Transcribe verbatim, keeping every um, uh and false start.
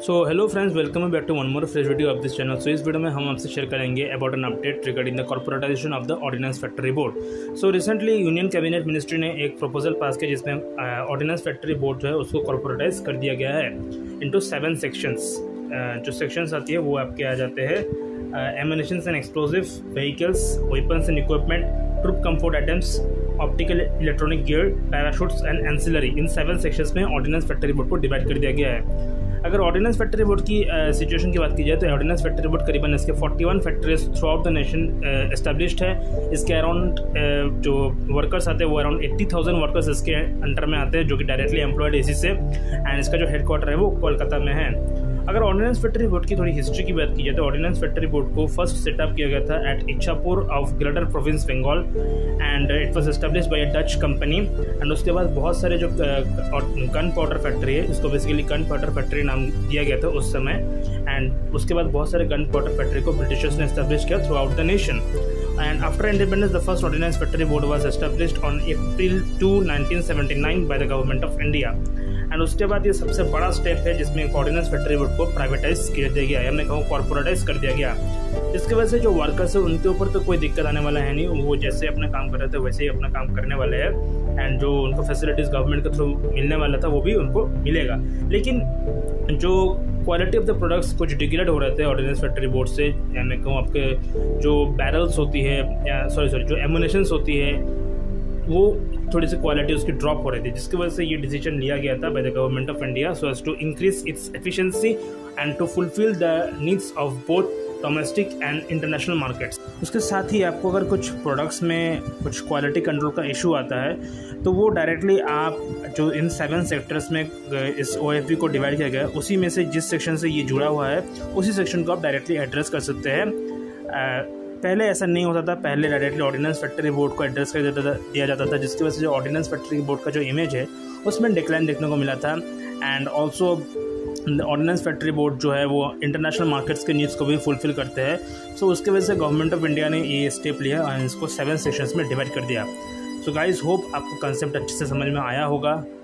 So hello friends, welcome back to one more fresh video of this channel. So इस वीडियो में हम आपसे शेयर करेंगे about an update regarding the corporatization of the ordnance factory board. So recently union cabinet ministry ने एक proposal पास किया जिसमें ऑर्डिनेंस फैक्ट्री बोर्ड जो है उसको कॉर्पोरेटाइज कर दिया गया है इनटू सेवन सेक्शंस। जो सेक्शंस आती है वो आपके आ जाते हैं ammunitions and explosive vehicles, weapons and equipment, troop comfort items, optical electronic gear, parachutes and ancillary. इन सेवन सेक्शंस में ऑर्डिनेंस फैक्ट्री बोर्ड को डिवाइड कर दिया गया है। अगर ऑर्डिनेंस फैक्ट्री बोर्ड की सिचुएशन uh, की बात की जाए तो ऑर्डिनेंस फैक्ट्री बोर्ड करीबन इसके इकतालीस factories throughout the nation established है। इसके अराउंड uh, जो वर्कर्स आते हैं वो अराउंड अस्सी हज़ार वर्कर्स इसके अंडर में आते हैं जो कि डायरेक्टली एम्प्लॉयड इसी से, एंड इसका जो हेडक्वार्टर है वो कोलकाता में है। अगर ऑर्डिनेंस फैक्ट्री बोर्ड की थोड़ी हिस्ट्री की बात की जाए तो ऑर्डिनेंस फैक्ट्री बोर्ड को फर्स्ट सेटअप किया गया था at Ichhapur of greater province Bengal and it was established by a Dutch company. And उसके बाद बहुत सारे जो गन पाउडर फैक्ट्री है, इसको बेसिकली गन पाउडर फैक्ट्री नाम दिया गया था उस समय, एंड उसके बाद बहुत सारे गन पाउडर फैक्ट्री को ब्रिटिशर्स ने एस्टेब्लिश किया throughout the nation. And after independence, the first Ordnance Factory Board was established on April second, nineteen seventy-nine by the government of India. And उसके बाद ये सबसे बड़ा स्टेप है जिसमें ऑर्डिनेंस फैक्ट्री बोर्ड को प्राइवेटाइज कर दिया गया है, हमने कहा कॉर्पोरेटाइज कर दिया गया। इसकी वजह से जो वर्कर्स है उनके ऊपर तो कोई दिक्कत आने वाला है नहीं, वो जैसे अपना काम कर रहे थे वैसे ही अपना काम करने वाले हैं, एंड जो उनको फैसिलिटीज़ गवर्नमेंट के थ्रू मिलने वाला था वो भी उनको मिलेगा। लेकिन जो क्वालिटी ऑफ द प्रोडक्ट्स कुछ डिग्रेड हो रहे थे ऑर्डिनेंस फैक्ट्री बोर्ड से, यानी कहूँ आपके जो बैरल्स होती है या सॉरी सॉरी जो एमुनेशंस होती है वो थोड़ी सी क्वालिटी उसकी ड्रॉप हो रही थी, जिसकी वजह से ये डिसीजन लिया गया था by the government of India so as to increase its efficiency and to fulfil the needs of both domestic and international markets. उसके साथ ही आपको अगर कुछ प्रोडक्ट्स में कुछ क्वालिटी कंट्रोल का इशू आता है तो वो डायरेक्टली आप जो इन सेवन सेक्टर्स में इस ओ एफ बी को डिवाइड किया गया उसी में से जिस सेक्शन से ये जुड़ा हुआ है उसी सेक्शन को आप डायरेक्टली एड्रेस कर सकते हैं। पहले ऐसा नहीं होता था, पहले डायरेक्टली ऑर्डिनेंस फैक्ट्री बोर्ड को एड्रेस कर देता था दिया जाता था, जिसकी वजह से जो ऑर्डिनेंस फैक्ट्री बोर्ड का जो इमेज है उसमें डिक्लाइन देखने को मिला था। And also ordnance factory board जो है वो इंटरनेशनल मार्केट्स के नीड्स को भी फुलफिल करते हैं। सो so, उसके वजह से गवर्नमेंट ऑफ इंडिया ने ये स्टेप लिया और इसको सेवन सेक्शंस में डिवाइड कर दिया। सो गाइज होप आपको कंसेप्ट अच्छे से समझ में आया होगा।